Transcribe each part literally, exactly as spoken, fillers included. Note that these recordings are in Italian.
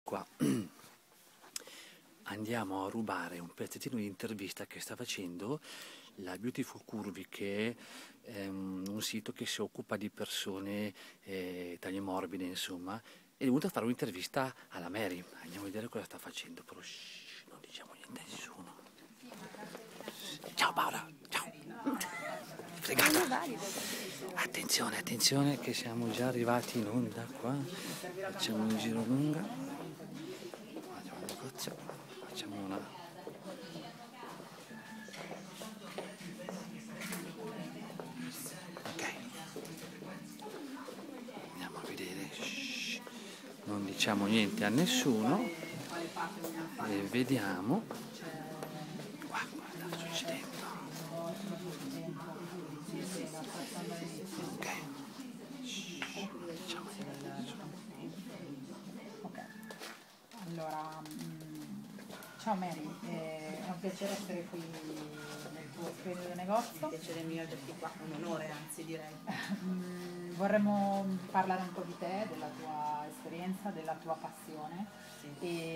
Qua andiamo a rubare un pezzettino di intervista che sta facendo la Beautiful Curvy, che è um, un sito che si occupa di persone eh, taglie morbide, insomma. È venuta a fare un'intervista alla Mary. Andiamo a vedere cosa sta facendo, però shh, non diciamo niente a nessuno. Ciao Paola, ciao. Fregata. Attenzione, attenzione che siamo già arrivati in onda qua. Facciamo un giro lungo. Facciamo un negozio. Facciamo una. Ok. Andiamo a vedere. Shhh. Non diciamo niente a nessuno. E vediamo. Qua, guarda, sta succedendo. Ok. Shhh, non diciamo niente a nessuno. Ok, allora, mh, ciao Mary, eh, è un piacere essere qui nel tuo splendido negozio. Un piacere mio averti qua, un onore anzi direi. Mm, vorremmo parlare un po' di te, della tua esperienza, della tua passione Sì.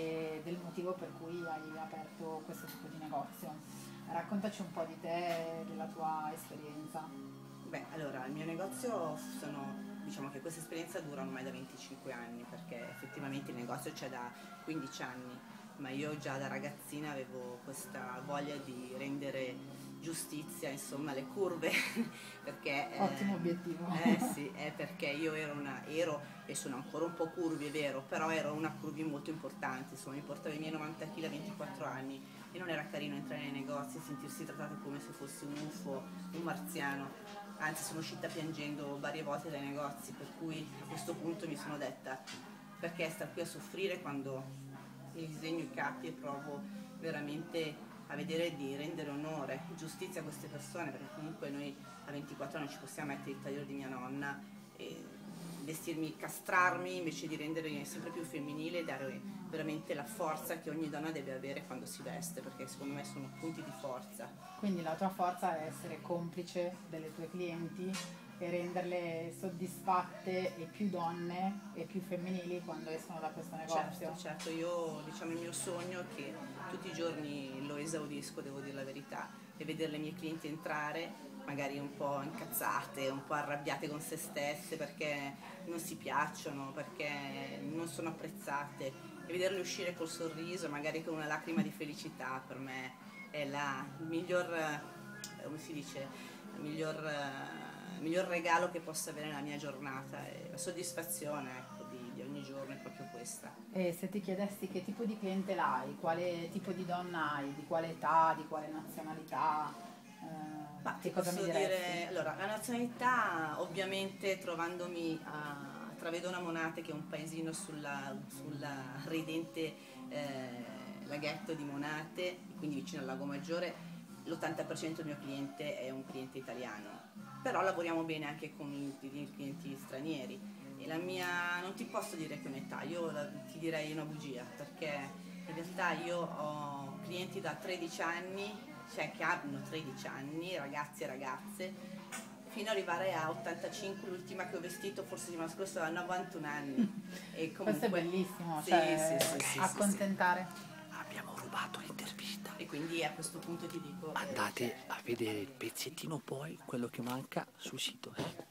e del motivo per cui hai aperto questo tipo di negozio. Raccontaci un po' di te, della tua esperienza. Beh, allora, il mio negozio sono, diciamo che questa esperienza dura ormai da venticinque anni, perché effettivamente il negozio c'è da quindici anni, ma io già da ragazzina avevo questa voglia di rendere giustizia, insomma, alle curve, perché... Ottimo eh, obiettivo. Eh sì, è perché io ero una, ero e sono ancora un po' curvi, è vero, però ero una curvi molto importante, insomma, mi portavo i miei novanta chili a ventiquattro anni e non era carino entrare nei negozi e sentirsi trattato come se fossi un U F O, un marziano. Anzi, sono uscita piangendo varie volte dai negozi, per cui a questo punto mi sono detta perché star qui a soffrire quando mi disegno i capi e provo veramente a vedere di rendere onore, giustizia a queste persone, perché comunque noi a ventiquattro anni ci possiamo mettere il tagliore di mia nonna e vestirmi, castrarmi invece di rendere sempre più femminile e dare veramente la forza che ogni donna deve avere quando si veste, perché secondo me sono punti di forza. Quindi la tua forza è essere complice delle tue clienti e renderle soddisfatte e più donne e più femminili quando escono da questo negozio. Certo, certo, io diciamo il mio sogno è che tutti i giorni lo esaudisco, devo dire la verità, e vedere le mie clienti entrare magari un po' incazzate, un po' arrabbiate con se stesse perché non si piacciono, perché non sono apprezzate, e vederle uscire col sorriso, magari con una lacrima di felicità, per me è la miglior, eh, come si dice, il miglior, eh, il miglior regalo che possa avere nella mia giornata, e la soddisfazione, ecco, di, di ogni giorno è proprio questa. E se ti chiedessi che tipo di clientela hai, quale tipo di donna hai, di quale età, di quale nazionalità, eh, Ma ti che cosa posso mi diresti? dire, allora, la nazionalità ovviamente trovandomi a Travedona Monate, che è un paesino sulla, sulla ridente eh, laghetto di Monate, quindi vicino al Lago Maggiore, l'ottanta per cento del mio cliente è un cliente italiano, però lavoriamo bene anche con i, i clienti stranieri e la mia, non ti posso dire che un'età, io la, ti direi una bugia, perché in realtà io ho clienti da tredici anni, cioè che hanno tredici anni, ragazzi e ragazze, fino ad arrivare a ottantacinque, l'ultima che ho vestito forse settimana scorsa aveva novantuno anni. E comunque, Questo è bellissimo, sì, cioè sì, sì, sì, accontentare. Abbiamo rubato l'intervista. e quindi a questo punto ti dico... eh, Andate cioè, a vedere il pezzettino poi, quello che manca sul sito, eh.